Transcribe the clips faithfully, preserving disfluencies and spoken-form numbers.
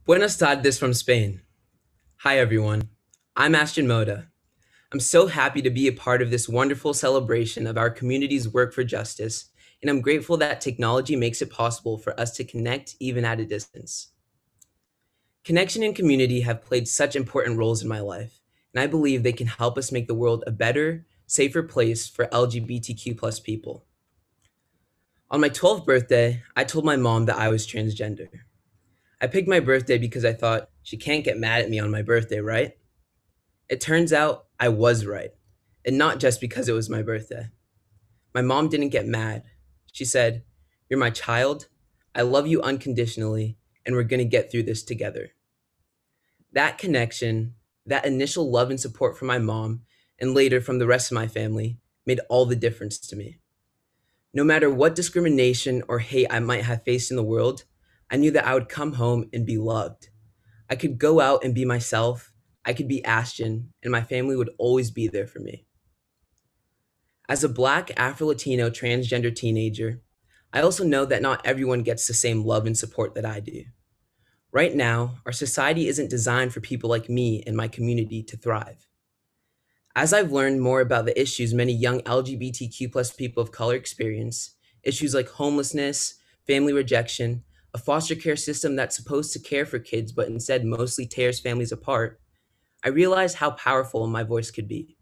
Buenas tardes from Spain. Hi, everyone. I'm Ashton Mota. I'm so happy to be a part of this wonderful celebration of our community's work for justice, and I'm grateful that technology makes it possible for us to connect even at a distance. Connection and community have played such important roles in my life, and I believe they can help us make the world a better, safer place for L G B T Q plus people. On my twelfth birthday, I told my mom that I was transgender. I picked my birthday because I thought she can't get mad at me on my birthday, right? It turns out I was right, and not just because it was my birthday. My mom didn't get mad. She said, "You're my child. I love you unconditionally, and we're going to get through this together." That connection, that initial love and support from my mom, and later from the rest of my family, made all the difference to me. No matter what discrimination or hate I might have faced in the world, I knew that I would come home and be loved. I could go out and be myself. I could be Ashton, and my family would always be there for me. As a Black Afro Latino transgender teenager, I also know that not everyone gets the same love and support that I do. Right now, our society isn't designed for people like me and my community to thrive. As I've learned more about the issues many young L G B T Q plus people of color experience, issues like homelessness, family rejection, a foster care system that's supposed to care for kids but instead mostly tears families apart, I realized how powerful my voice could be.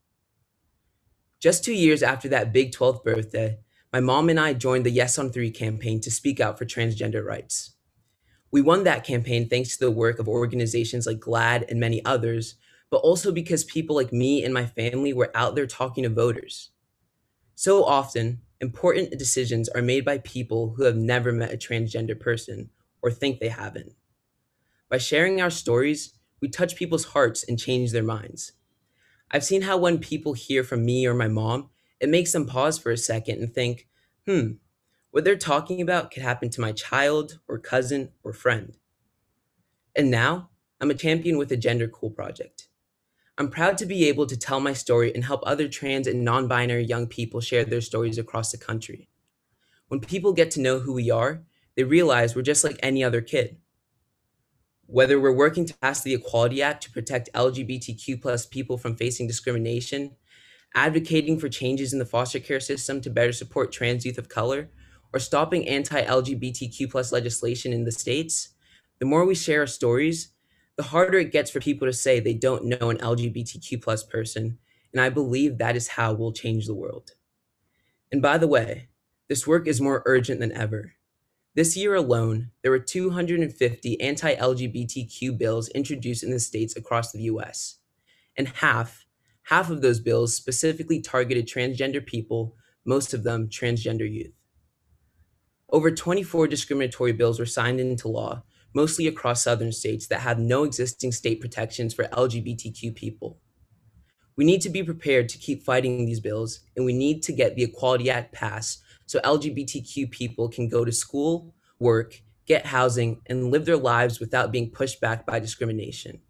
Just two years after that big twelfth birthday, my mom and I joined the Yes on Three campaign to speak out for transgender rights. We won that campaign thanks to the work of organizations like GLAAD and many others, but also because people like me and my family were out there talking to voters. So often, important decisions are made by people who have never met a transgender person or think they haven't. By sharing our stories, we touch people's hearts and change their minds. I've seen how when people hear from me or my mom, it makes them pause for a second and think, hmm, what they're talking about could happen to my child or cousin or friend. And now, I'm a champion with the Gender Cool Project. I'm proud to be able to tell my story and help other trans and non binary young people share their stories across the country. When people get to know who we are, they realize we're just like any other kid. Whether we're working to pass the Equality Act to protect L G B T Q plus people from facing discrimination, advocating for changes in the foster care system to better support trans youth of color, or stopping anti-L G B T Q plus legislation in the states, the more we share our stories, the harder it gets for people to say they don't know an L G B T Q plus person, and I believe that is how we'll change the world. And by the way, this work is more urgent than ever. This year alone, there were two hundred fifty anti-L G B T Q bills introduced in the states across the U S, and half, half of those bills specifically targeted transgender people, most of them transgender youth. Over twenty-four discriminatory bills were signed into law, mostly across southern states that have no existing state protections for L G B T Q people. We need to be prepared to keep fighting these bills, and we need to get the Equality Act passed so L G B T Q people can go to school, work, get housing, and live their lives without being pushed back by discrimination.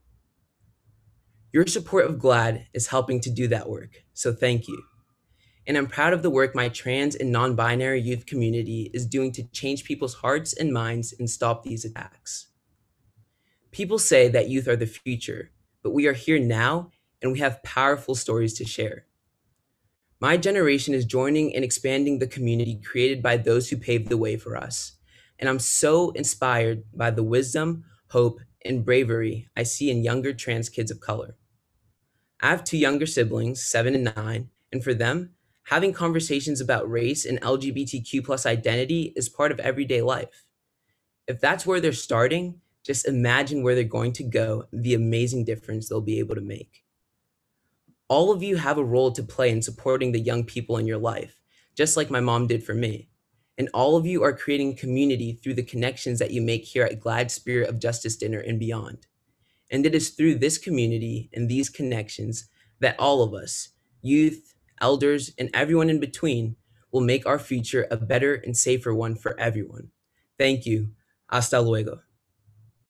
Your support of GLAAD is helping to do that work, so thank you. And I'm proud of the work my trans and non binary youth community is doing to change people's hearts and minds and stop these attacks. People say that youth are the future, but we are here now and we have powerful stories to share. My generation is joining and expanding the community created by those who paved the way for us. And I'm so inspired by the wisdom, hope, and bravery I see in younger trans kids of color. I have two younger siblings, seven and nine, and for them, having conversations about race and L G B T Q plus identity is part of everyday life. If that's where they're starting, just imagine where they're going to go, the amazing difference they'll be able to make. All of you have a role to play in supporting the young people in your life, just like my mom did for me. And all of you are creating community through the connections that you make here at GLAAD Spirit of Justice Dinner and beyond. And it is through this community and these connections that all of us, youth, elders, and everyone in between, will make our future a better and safer one for everyone. Thank you. Hasta luego.